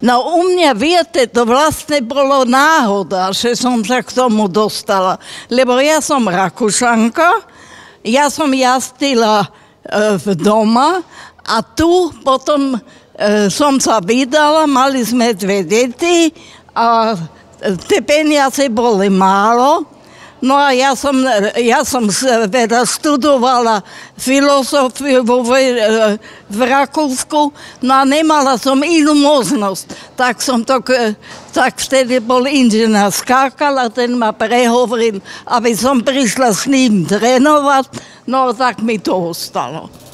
No u mňa, viete, to vlastne bolo náhoda, že som sa k tomu dostala. Lebo ja som Rakúšanka, ja som jazdila doma a tu potom som sa vydala, mali sme 2 deti a tie peniaze boli málo. No a ja som teda študovala filozofiu v Rakúsku, no a nemala som inú možnosť. Tak vtedy bol inžinier skákal a ten ma prehovoril, aby som prišla s ním trénovať, no tak mi to ostalo.